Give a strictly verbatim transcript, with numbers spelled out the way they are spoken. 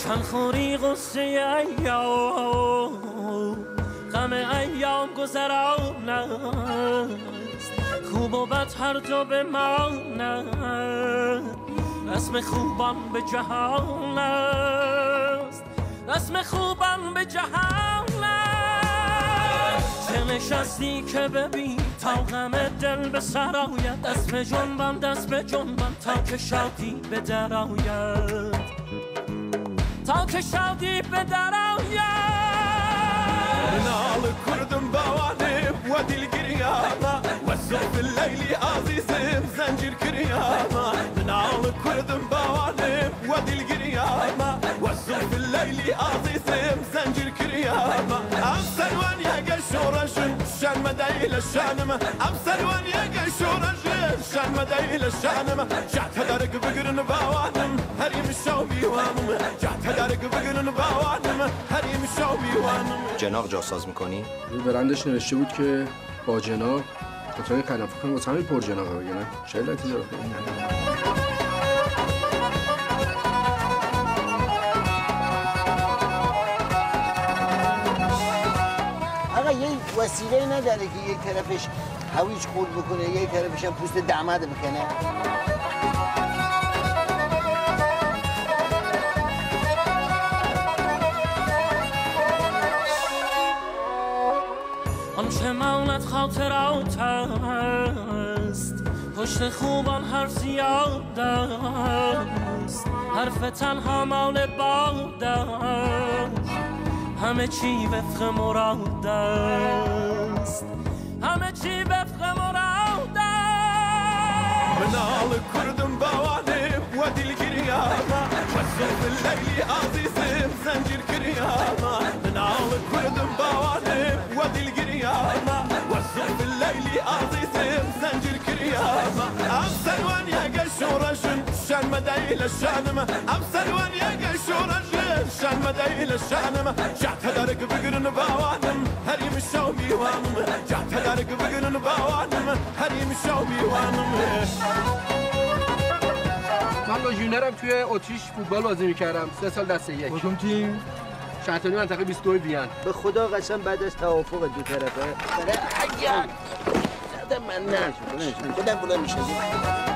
روشن خوری غصه ایام غم ایام گذران است خوب و بد هر دو بماند رسم خوبان به جهان است رسم خوبان به جهان است چه نشستی که ببین تا غم دل به سر آید دست به جنبان دست به جنبان تا که شادی به در آید تا که شادی به در آید منال کردم بوانم و دل گریاما و صبح لیلی عزیزم زنجیر کریاما منال کردم بوانم و دل گریاما و صبح لیلی عزیزم زنجیر کریاما ام سروان یگه شورشن شن مدیل شنم ام سروان یگه شورشن شن مدیل شنم جات درک بگرن بوانم هریم شو بیوانم جات درک بگرن بوانم هریم شو بیوانم. جناق جاساز میکنی؟ روی برندش نوشته بود که با جناق بطور کلم فکر کنم واسه همین پر جناقه بگیرن چه علتی داره؟ آقا یه وسیله نداره که یک طرفش هویج خورد بکنه یک طرفش هم پوست دعمد بکنه؟ آنچه ماند خاطرات است پشت خوبان حرف زیاد است حرف تنها مال باد است همه چی وفق مراد است همه چی وفق مراد است منال کردم بوانم و دل گریاما و صبح لیلی عزیزم زنجیر کریاما منال کردم بوانم و دل گریاما و صبح لیلی عزیزم زنجیر کریاما ام سروان یگه شورشن شن مدیل شنم ام سروان یگه شورشن شن مدیل شنم جات درک بگرن بوانم هریم شو بیوانم جات درک بگرن بوانم هریم شو بیوانم. من با جونرم توی اتریش فوتبال بازی میکردم سه سال دسته یک. کدوم تیم؟ شهرتانی منطقه بیست و دو بیان. به خدا قسم بعد از توافق دو طرفه داره اگر زده من نه خودم بلند میشه